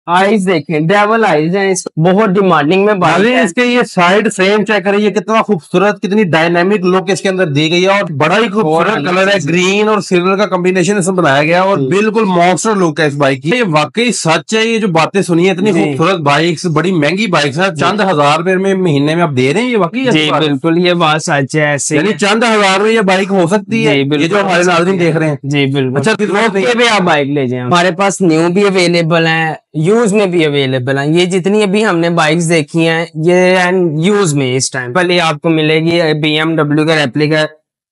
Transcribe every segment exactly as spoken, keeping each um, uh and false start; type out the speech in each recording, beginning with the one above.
Eyes देखें, double eyes हैं, इस बहुत डिमांडिंग में बाइक है। इसके ये साइड फ्रेम चेक करें, ये कितना खूबसूरत, कितनी डायनामिक लुक इसके अंदर दी गई है और बड़ा ही खूबसूरत कलर है, ग्रीन और सिल्वर का कॉम्बिनेशन इसमें बनाया गया और बिल्कुल मॉन्स्टर लुक है इस बाइक की। ये वाकई सच है, ये जो बातें सुनी है, इतनी खूबसूरत बाइक्स, बड़ी महंगी बाइक्स है, चंद हजार रुपए में महीने में आप दे रहे हैं, ये वाकई बिल्कुल ये बात सच है। ऐसे यानी चंद हजार में ये बाइक हो सकती है, ये जो हमारे नाज़रीन देख रहे हैं। जी बिल्कुल। अच्छा, कितने भी आप बाइक ले जाए, हमारे पास न्यू भी अवेलेबल है, यूज में भी अवेलेबल है। ये जितनी अभी हमने बाइक्स देखी हैं ये यूज में इस टाइम पहले आपको मिलेगी बीएमडब्ल्यू का रेप्लिका।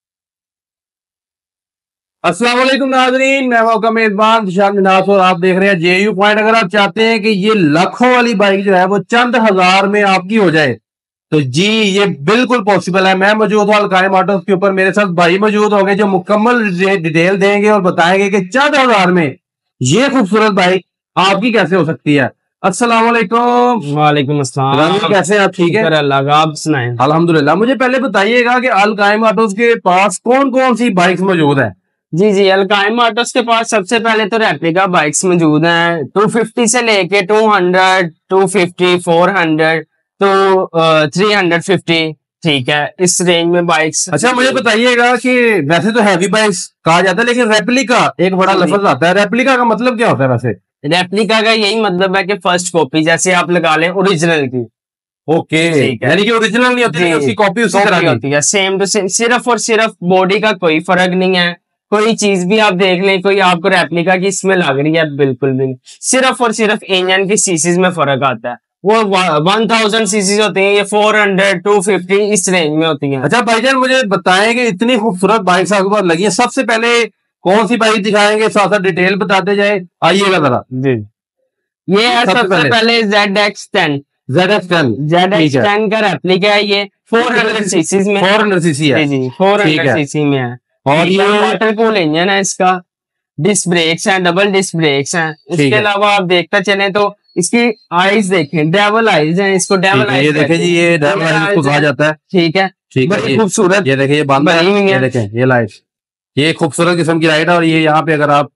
अस्सलाम वालेकुम नाज़रीन, मैं आपका मेजबान दिशान मिनास और आप देख रहे हैं जेयू पॉइंट। अगर आप चाहते हैं कि ये लाखों वाली बाइक जो है वो चंद हजार में आपकी हो जाए तो जी ये बिल्कुल पॉसिबल है। मैं मौजूद हूँ अलकायम ऑटोस के ऊपर, मेरे साथ भाई मौजूद होंगे जो मुकम्मल डिटेल देंगे और बताएंगे कि चंद हजार में ये खूबसूरत बाइक आपकी कैसे हो सकती है। अस्सलाम वालेकुम। वालेकुम अस्सलाम, कैसे हैं आप? ठीक है अल्लाह का, आप सुनाएं। अल्हम्दुलिल्लाह। मुझे पहले बताइएगा कि अलकायम ऑटोस के पास कौन कौन सी बाइक्स मौजूद है? जी जी, अलकायम ऑटोस के पास सबसे पहले तो रेप्लिका बाइक्स मौजूद हैं, टू फिफ्टी से लेके two hundred, two fifty, four hundred, तो थ्री हंड्रेड फिफ्टी, ठीक है, इस रेंज में बाइक्स। अच्छा, मुझे बताइएगा कि वैसे तो हैवी बाइक्स कहा जाता है लेकिन रेप्लिका एक बड़ा लफ्ज आता है, रेप्लिका का मतलब क्या होता है? वैसे रेप्लिका का यही मतलब है कि फर्स्ट कॉपी, जैसे आप लगा लें ओरिजिनल की। ओके, यानी कि ओरिजिनल नहीं होती, उसकी कॉपी उसी तरह की होती है, सेम टू सेम, सिर्फ और सिर्फ बॉडी का कोई फर्क नहीं है। कोई चीज भी आप देख लें, कोई आपको रेप्लिका की इसमें लग रही है, बिल्कुल भी नहीं, सिर्फ और सिर्फ इंजन की सीसीज में फर्क आता है। वो वन थाउजेंड सीसीज होती हैं, ये फोर हंड्रेड, टू फिफ्टी, इस रेंज में होती हैं। अच्छा भाईजान, मुझे बताएं कि इतनी खूबसूरत बाइक्स आपके पास लगी है, सबसे पहले कौन सी बाइक दिखाएंगे, साथ साथ डिटेल बताते जाए, आइएगा जरा। जी, ये है सबसे पहले Z X ten. Z X ten Z X ten का रेप्लिका है, ये फोर हंड्रेड सीसीज में, फोर हंड्रेड सीसी है। जी, फोर हंड्रेड सीसी में है और ये वाटर कूल इंजन है इसका, डिस्क ब्रेक्स हैं, डबल डिस्क ब्रेक्स हैं। इसके अलावा आप देखते चले तो इसकी आइज देखें, डबल आइज हैं, इसको डबल आइज, ये देखें जी, ये डबल आइज को कहा जाता है। ठीक है, ठीक है, खूबसूरत, ये देखें, ये बंद है, ये देखें, ये लाइट, ये खूबसूरत किस्म की लाइट है। और ये यहाँ पे अगर आप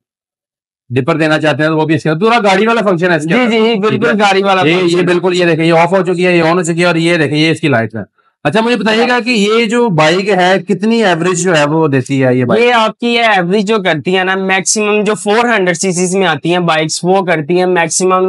डिपर देना चाहते हैं तो वो भी इसके पूरा गाड़ी वाला फंक्शन है इसके। जी जी, बिल्कुल गाड़ी वाला। ये ये बिल्कुल, ये देखें, ये ऑफ हो चुकी है, ये ऑन हो चुकी है, और ये देखें, ये इसकी लाइट है। अच्छा, मुझे बताइएगा कि ये जो बाइक है कितनी एवरेज जो है वो देती है ये बाइक? ये आपकी ये एवरेज जो करती है ना, मैक्सिमम जो फोर हंड्रेड सीसीज में आती हैं बाइक्स, वो करती हैं मैक्सिमम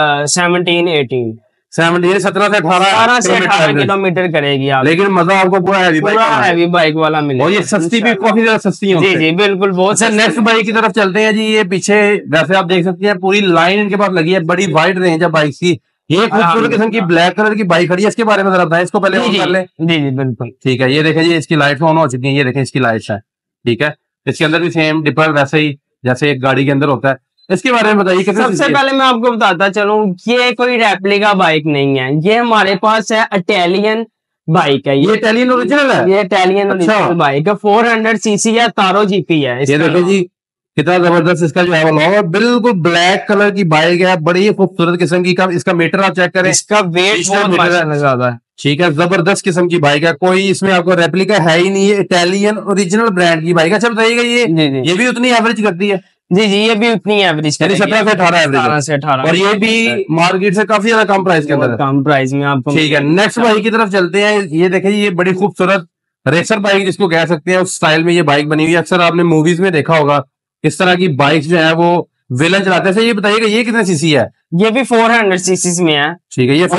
सेवनटीन एटीन, सेवनटीन सत्रह से अठारह से अठारह किलोमीटर करेगी आप। लेकिन मजा आपको पूरा हैवी बाइक, हैवी बाइक वाला मिलेगा। और ये सस्ती भी काफी ज्यादा सस्ती है। जी जी बिल्कुल, बहुत। अच्छा, नेक्स्ट बाइक की तरफ चलते हैं जी। ये पीछे वैसे आप देख सकते हैं पूरी लाइन इनके पास लगी है, बड़ी वाइड रेंज है बाइक की। ये खूबसूरत किस्म की ब्लैक कलर की बाइक खड़ी है, इसके बारे में जरा बताएं। इसको पहले ऑन कर ले। जी जी बिल्कुल, ठीक है, ये देखें जी, इसकी लाइट ऑन हो चुकी है, ये देखें इसकी लाइट्स है। ठीक है, इसके अंदर भी सेम डिपर वैसे ही जैसे एक गाड़ी के अंदर होता है। इसके बारे में बताइए। सबसे पहले मैं आपको बताता चलूं, ये कोई रेप्लिका बाइक नहीं है, ये हमारे पास है इटालियन बाइक है। ये इटालियन ओरिजिनल है, ये इटालियन ओरिजिनल बाइक है, फोर हंड्रेड सीसी है, तारो जीपी है। ये देखो जी, कितना जबरदस्त इसका जो है वो बिल्कुल ब्लैक कलर की बाइक है, बड़ी ही खूबसूरत किस्म की। का इसका मीटर आप चेक करें, इसका वेट बहुत ज्यादा है। ठीक है, जबरदस्त किस्म की बाइक है, कोई इसमें आपको रेप्लिका है ही नहीं, है इटालियन ओरिजिनल ब्रांड की बाइक है। अच्छा बताइएगा, ये जी जी। ये भी उतनी एवरेज करती है? जी जी, ये भी उतनी एवरेज, यानी सत्रह से अठारह एवरेज, सत्रह से अठारह, और ये भी मार्केट से काफी ज्यादा कम प्राइस के अंदर, कम प्राइस में आपको। ठीक है, नेक्स्ट बाइक की तरफ चलते हैं। ये देखिए, ये बड़ी खूबसूरत रेसर बाइक जिसको कह सकते हैं, उस स्टाइल में ये बाइक बनी हुई है। अक्सर आपने मूवीज में देखा होगा इस तरह की बाइक जो है वो विलन चलाते हैं। ये बताइएगा, ये कितने सीसी है? ये भी फोर हंड्रेड सीसी में है। ठीक है, ये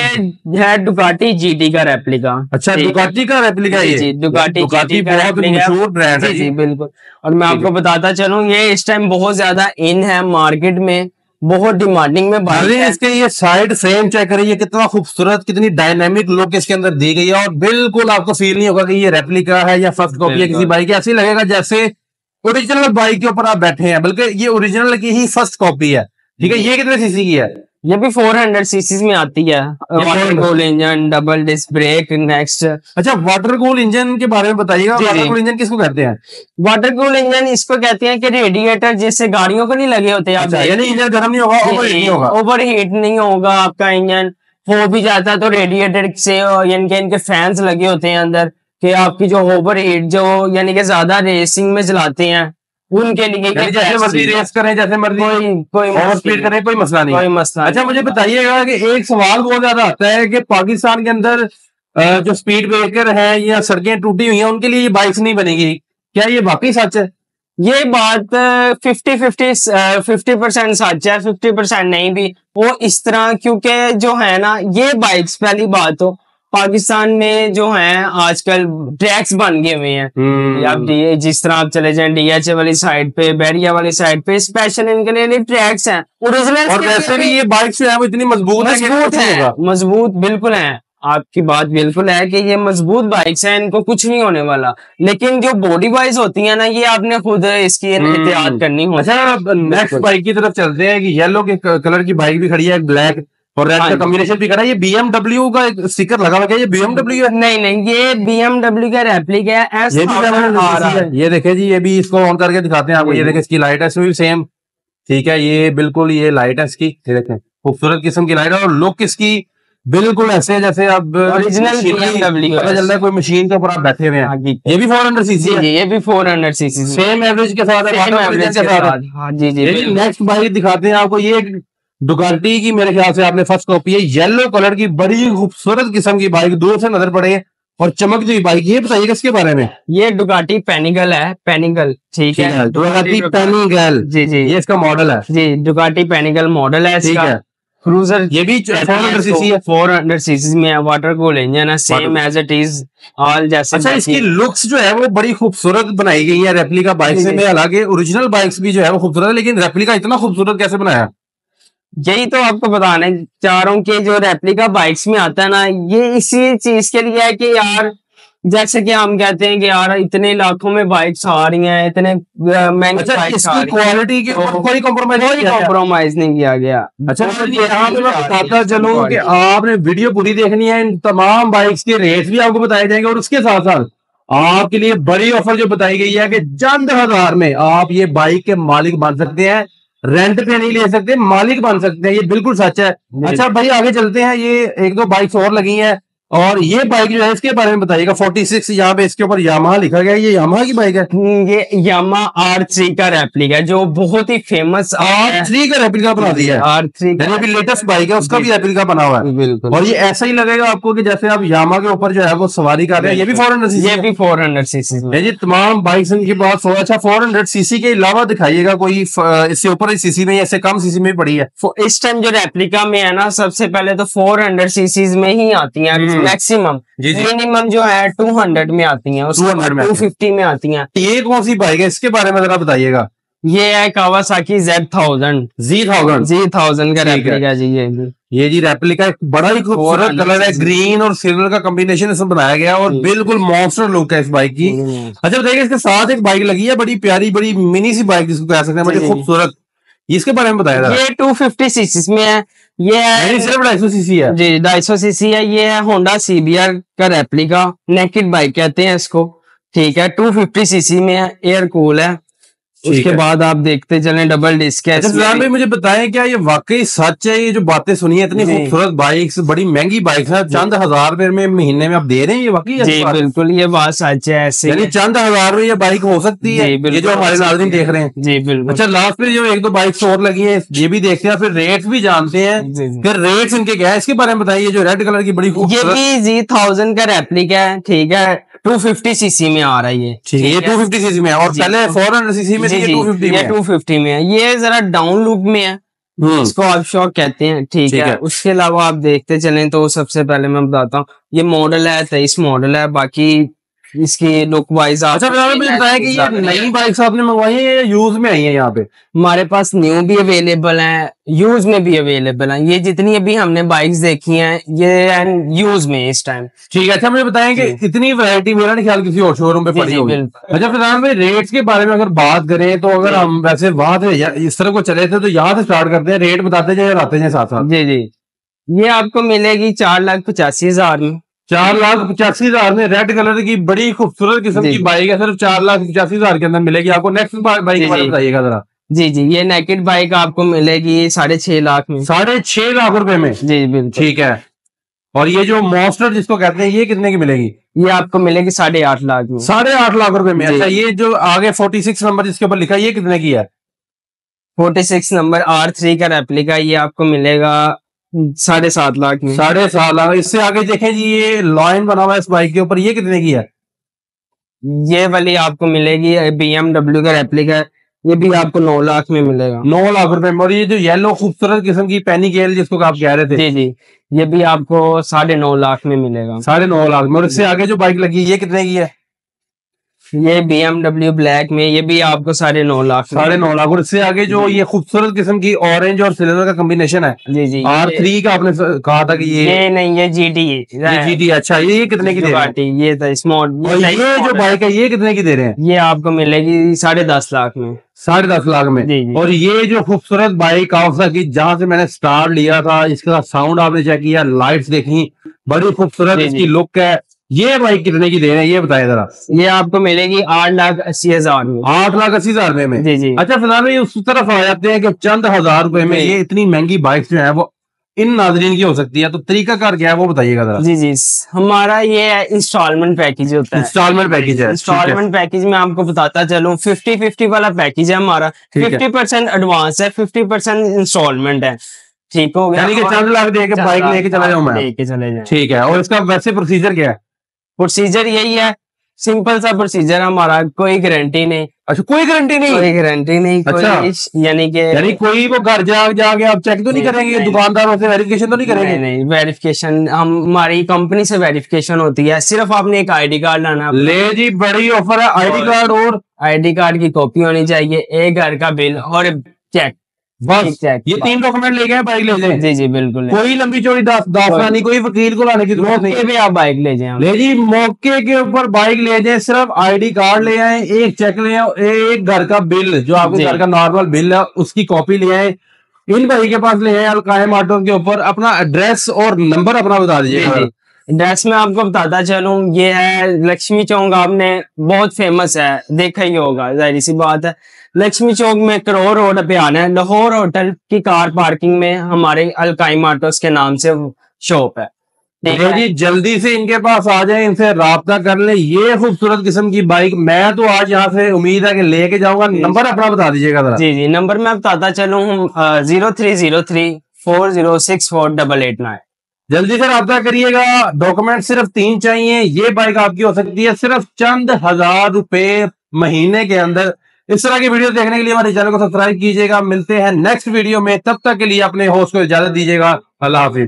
ये है डुकाटी जीटी का रेप्लिका। अच्छा, डुकाटी का रेप्लिका? ये जी, डुकाटी डुकाटी बहुत मशहूर ब्रांड है। जी बिल्कुल, और मैं आपको बताता चलूं, ये इस टाइम बहुत ज्यादा इन है मार्केट में, बहुत डिमांडिंग में बाइक है। इसके ये साइड फ्रेम चेक करिए, कितना खूबसूरत, कितनी डायनामिक लुक इसके अंदर दी गई है, और बिल्कुल आपको फील नहीं होगा कि ये रेप्लिका है या फर्स्ट कॉपी है किसी बाइक की। ऐसे लगेगा जैसे ओरिजिनल बाइक के ऊपर आप बैठे हैं, बल्कि ये ओरिजिनल की ही फर्स्ट कॉपी है। ठीक है, ये कितने सीसी की है? ये भी फोर हंड्रेड सीसी में आती है, water cool engine, double disc brake. Next, अच्छा, वाटर कूल इंजन के बारे में बताइएगा। वाटर कूल इंजन किसको कहते हैं? वाटर कूल इंजन इसको कहते हैं कि रेडिएटर जैसे गाड़ियों को नहीं लगे होते, अच्छा, यानी इंजन गर्म नहीं होगा, ओवर हीट नहीं होगा, ओवर हीट नहीं होगा आपका इंजन। हो भी जाता है तो रेडिएटर से, यानी कि इनके फैंस लगे होते हैं अंदर, कि आपकी जो ओवर हीट जो यानी कि ज्यादा रेसिंग में चलाते हैं उनके लिए जैसे मर्जी रेस करें, जैसे मर्जी कोई कोई ओवर स्पीड करें, कोई मसला नहीं, कोई मसला। अच्छा मुझे बताइएगा कि एक सवाल बहुत ज्यादा आता है कि पाकिस्तान के अंदर जो स्पीड ब्रेकर है या सड़कें टूटी हुई हैं उनके लिए ये बाइक्स नहीं बनेगी, क्या ये वाकई सच है? ये बात फिफ्टी फिफ्टी फिफ्टी परसेंट सच है, फिफ्टी परसेंट नहीं भी। वो इस तरह, क्योंकि जो है ना ये बाइक्स, पहली बात तो पाकिस्तान में जो है आजकल ट्रैक्स बन गए हुए हैं। आप डी जिस तरह आप चले जाएं डीएचए वाली साइड पे, बैरिया वाली साइड पे, स्पेशल इनके लिए ट्रैक्स हैं ओरिजिनल। और वैसे भी ये बाइक्स जो है वो इतनी मजबूत मजबूत है, मजबूत बिल्कुल है। आपकी बात बिल्कुल है कि ये मजबूत बाइक्स हैं, इनको कुछ नहीं होने वाला। लेकिन जो बॉडी वाइज होती है ना, ये आपने खुद इसकी एहतियात करनी हो। अच्छा नेक्स्ट बाइक की तरफ चलते हैं कि येलो के कलर की बाइक भी खड़ी है, ब्लैक और रेड का कॉम्बिनेशन भी करा है। ये बीएमडब्ल्यू का एक स्टिकर लगा हुआ है, ये बीएमडब्ल्यू है? नहीं नहीं, ये बीएमडब्ल्यू का रेप्लिका है। ये भी ये देखे जी, ये भी इसको ऑन करके दिखाते हैं आपको। ये देखे इसकी लाइट है, इसमें भी सेम ठीक है, ये बिल्कुल ये लाइट है इसकी, ये देखें खूबसूरत किस्म की लाइट है। और लुक इसकी बिल्कुल ऐसे जैसे अब ओरिजिनल बीएमडब्ल्यू पता चल रहा है कोई मशीन के ऊपर आप बैठे हुए हैं। ये भी फोर हंड्रेड सीसी है, ये भी four hundred CC same average के साथ है। हाँ जी जी। नेक्स्ट बाइक दिखाते हैं आपको, ये डुकाटी की मेरे ख्याल से आपने फर्स्ट कॉपी है, येलो कलर की बड़ी खूबसूरत किस्म की बाइक, दूर से नजर पड़े और चमकती हुई बाइक। ये बताइएगा इसके बारे में। ये डुकाटी पेनिगल है, पेनिगल ठीक है, डुकाटी पेनिगल जी जी, ये इसका मॉडल है जी, डुकाटी पेनिगल मॉडल है इसका, क्रूजर। ये भी फोर हंड्रेड सीसी है, फोर हंड्रेड सीसी में है, वाटर कूल इंजन है, same as it is all जैसे। अच्छा इसकी लुक्स जो है वो बड़ी खूबसूरत बनाई गई है रेप्लिका बाइक से। हालांकि ओरिजिनल बाइक्स भी जो है वो खूबसूरत है, लेकिन रेप्लिका इतना खूबसूरत कैसे बनाया? यही तो आपको बताने चाह रहा हूँ कि जो रेप्लिका बाइक्स में आता है ना, ये इसी चीज के लिए है कि यार जैसे कि हम कहते हैं कि यार इतने लाखों में बाइक्स आ रही हैं, इतने महंगी बाइक्स आ रही हैं, क्वालिटी के ऊपर कोई कॉम्प्रोमाइज कोई कॉम्प्रोमाइज नहीं किया गया। अच्छा यहाँ पे मैं बताता चलूं कि आपने वीडियो पूरी देखनी है, इन तमाम बाइक्स के रेट भी आपको बताए जाएंगे और उसके साथ साथ आपके लिए बड़ी ऑफर जो बताई गई है कि चंद हजार में आप ये बाइक के मालिक बन सकते हैं, रेंट पे नहीं ले सकते, मालिक बन सकते हैं। ये बिल्कुल सच है। अच्छा भाई आगे चलते हैं, ये एक दो बाइक्स और लगी हैं और ये बाइक जो है इसके बारे में बताइएगा। फोर्टी सिक्स यहाँ पे इसके ऊपर यामाहा लिखा गया है, ये यामाहा की बाइक है? ये यामाहा आर थ्री का रेप्लिका है, जो बहुत ही फेमस आर थ्री का रेप्लिका बना दिया है। आर थ्री यानी लेटेस्ट बाइक है, उसका भी रेप्लिका बना हुआ है बिल्कुल। और ये ऐसा ही लगेगा आपको कि जैसे आप यामाहा के ऊपर जो है वो सवारी कर रहे हैं। ये भी फोर हंड्रेड सीसी, ये भी फोर हंड्रेड सीसी है जी। तमाम बाइक्स इनकी बात। अच्छा फोर हंड्रेड सीसी के अलावा दिखाइएगा कोई इससे ऊपर सीसी में, इससे कम सीसी में पड़ी है इस टाइम जो रेप्लिका में है ना, सबसे पहले तो फोर हंड्रेड सीसी में ही आती है मैक्सिमम। मिनिमम जो है टू हंड्रेड में आती हैं, टू फिफ्टी में आती हैं। ये कौन सी बाइक है, इसके बारे में जरा बताइएगा। ये है कावासाकी जेड थाउजेंड जी थाउजेंड जी थाउजेंड का रेप्लिका जी। ये ये जी रेप्लिका बड़ा ही खूबसूरत कलर है, ग्रीन और सिल्वर का कॉम्बिनेशन इसमें बनाया गया और बिल्कुल मॉन्स्टर लुक है इस बाइक की। अच्छा बताइए इसके साथ एक बाइक लगी है, बड़ी प्यारी बड़ी मिनी सी बाइक जिसको कह सकते हैं, बड़ी खूबसूरत, इसके बारे में बताया। ये टू फिफ्टी सीसी में है, ये है सिर्फ ढाई सौ सीसी है जी, ढाई सौ सीसी है। ये है होंडा सीबीआर का रेप्लिका, नेकेड बाइक कहते हैं इसको, ठीक है। टू फिफ्टी सीसी में है, एयर कूल है। उसके बाद आप देखते चलें डबल डिस्क है। भाई मुझे बताएं क्या ये वाकई सच है, ये जो बातें सुनी है, इतनी खूबसूरत बाइक्स, बड़ी महंगी बाइक्स है, चंद हजार रुपए में महीने में आप दे रहे हैं, ये वाकई जी बिल्कुल ये बात सच है। ऐसे यानी चंद हजार में ये बाइक हो सकती है, ये जो हमारे नाज़रीन देख रहे हैं जी बिल्कुल। अच्छा लास्ट में जो एक दो बाइक्स और लगी है ये भी देखते हैं, फिर रेट भी जानते हैं, फिर रेट इनके क्या है इसके बारे में बताइए। जो रेड कलर की बड़ी खूबसूरत, ये भी जी थाउजेंड का रेप्लिका है, ठीक है। टू फिफ्टी सीसी में आ रहा है ये, ठीक है। ये टू फिफ्टी सीसी में है और पहले फोर हंड्रेड सीसी में, ये टू फिफ्टी में, टू फिफ्टी में है। ये जरा डाउन लुक में है, इसको आप शॉक कहते हैं, ठीक है, है। उसके अलावा आप देखते चलें तो सबसे पहले मैं बताता हूँ, ये मॉडल है तेईस मॉडल है, बाकी इसकी लुक वाइज। अच्छा मुझे बताया कि ये नई बाइक्स आपने मंगवाई है या यूज में आई है? यहाँ पे हमारे पास न्यू भी अवेलेबल है, यूज में भी अवेलेबल है। ये जितनी अभी हमने बाइक्स देखी हैं ये यूज में इस टाइम, ठीक है। अच्छा मुझे बताएं कि इतनी वैरायटी मेरा नहीं ख्याल किसी और शोरूम पे पड़ी होगी। अच्छा फिलहाल भाई रेट्स के बारे में अगर बात करें तो अगर हम वैसे वहां से इस तरह को चले थे तो यहाँ से स्टार्ट करते हैं, रेट बताते जाए आते हैं साथ साथ। जी जी, ये आपको मिलेगी चार लाख पचासी हजार में, चार लाख पचासी हजार में रेड कलर की बड़ी खूबसूरत किस्म की बाइक है, सिर्फ चार लाख पचासी हजार के अंदर मिलेगी आपको। नेक्स्ट बाइक बताइएगा जरा। जी जी, ये नेकेड बाइक आपको मिलेगी साढ़े छह लाख में, साढ़े छह लाख रुपए में जी बिल्कुल, ठीक है। और ये जो मॉन्स्टर जिसको कहते हैं ये कितने की मिलेगी? ये आपको मिलेगी साढ़े आठ लाख में। साढ़े आठ लाख रुपए में। अच्छा, ये जो आगे फोर्टी सिक्स नंबर जिसके ऊपर लिखा है, ये कितने की है? Forty six number R three का रेप्लिका, ये आपको मिलेगा साढ़े सात लाख में। साढ़े सात लाख। इससे आगे देखें जी, ये लॉयन बना हुआ है इस बाइक के ऊपर, ये कितने की है? ये वाली आपको मिलेगी बीएमडब्ल्यू का रेप्लिका, ये भी आपको नौ लाख में मिलेगा। नौ लाख रुपए में। और ये जो येलो खूबसूरत किस्म की पेनी गेल जिसको आप कह रहे थे, जी जी, ये भी आपको साढ़े नौ लाख में मिलेगा। साढ़े नौ लाख में। और इससे आगे जो बाइक लगी है, ये कितने की है? ये बीएमडब्ल्यू ब्लैक में, ये भी आपको साढ़े नौ लाख साढ़े नौ लाख। और इससे आगे जो ये खूबसूरत किस्म की ऑरेंज और सिल्वर का कॉम्बिनेशन है, जी जी, आर थ्री का आपने कहा था कि ये ये नहीं, ये जीटी है। ये जीटी। अच्छा, ये ये कितने की दे रहे हैं? ये था स्मॉल। और ये जो बाइक है, ये कितने की दे रहे हैं? ये आपको मिलेगी साढ़े दस लाख में। साढ़े दस लाख में। जी जी। और ये जो खूबसूरत बाइक काउसा की, जहां से मैंने स्टार्ट लिया था, इसका साउंड आपने चेक किया, लाइट्स देखी, बड़ी खूबसूरत इसकी लुक है। ये बाइक कितने की दे रहे हैं, ये बताए जरा। ये आपको मिलेगी आठ लाख अस्सी हजार में। आठ लाख अस्सी हजार में। जी जी। अच्छा, फिलहाल में उस तरफ आ जाते हैं कि चंद हजार रुपए में ये इतनी महंगी बाइक जो है वो इन नाजरीन की हो सकती है, तो तरीका कार क्या है वो बताइएगा जरा। जी जी, हमारा ये इंस्टॉलमेंट पैकेज होता है। इंस्टॉलमेंट पैकेज है। इंस्टॉलमेंट पैकेज में आपको बताता चलूं, फिफ्टी फिफ्टी वाला पैकेज है हमारा। फिफ्टी परसेंट एडवांस है, फिफ्टी परसेंट इंस्टॉलमेंट है। ठीक हो गया, यानी कि चंद लाख दे के बाइक लेके चला जाऊं मैं? लेके चले जाए। ठीक है। और इसका वैसे प्रोसीजर क्या है? प्रोसीजर यही है, सिंपल सा प्रोसीजर हमारा, कोई गारंटी नहीं। अच्छा, कोई गारंटी नहीं? कोई गारंटी नहीं। अच्छा, यानी कि यानी कोई वो घर जा जाके आप चेक तो नहीं करेंगे, दुकानदारों से वेरिफिकेशन तो नहीं करेंगे? नहीं, वेरिफिकेशन हम हमारी कंपनी से वेरिफिकेशन होती है, सिर्फ आपने एक आईडी कार्ड लाना। ले जी, बड़ी ऑफर है। आईडी कार्ड और आईडी कार्ड की कॉपी होनी चाहिए, एक घर का बिल और चेक, बस। ये तीन डॉक्यूमेंट ले गए, बाइक ले जाए। जी जी बिल्कुल। कोई लंबी चौड़ी दास्तान नहीं, कोई वकील को लाने की जरूरत नहीं। मौके पे आप बाइक ले जाए। ले जी, मौके के ऊपर बाइक ले जाए, सिर्फ आईडी कार्ड ले आए, एक चेक ले आए, एक घर का बिल जो आपके घर का नॉर्मल बिल है उसकी कॉपी ले आए। इन भाई के पास ले आए अलकायम ऑटो के ऊपर। अपना एड्रेस और नंबर अपना बता दीजिए। एड्रेस में आपको बताता चलूं, ये है लक्ष्मी चौक, आपने बहुत फेमस है, देखा ही होगा, जाहिर सी बात है। लक्ष्मी चौक में करोड़ रोड पे आना है, लाहौर होटल की कार पार्किंग में हमारे अलकाइम ऑटोस के नाम से शॉप है। जी, जल्दी से इनके पास आ जाए, इनसे राब्ता कर ले। ये खूबसूरत किस्म की बाइक मैं तो आज यहाँ से उम्मीद है कि लेके जाऊंगा। नंबर अपना बता दीजिएगा जरा। जी जी, नंबर मैं बताता चलूं, zero three zero three four zero six four double eight nine. जल्दी से राब्ता करिएगा। डॉक्यूमेंट सिर्फ तीन चाहिए। ये बाइक आपकी हो सकती है सिर्फ चंद हजार रुपए महीने के अंदर। इस तरह की वीडियो देखने के लिए हमारे चैनल को सब्सक्राइब कीजिएगा। मिलते हैं नेक्स्ट वीडियो में, तब तक के लिए अपने होस्ट को इजाजत दीजिएगा। अल्लाह हाफिज।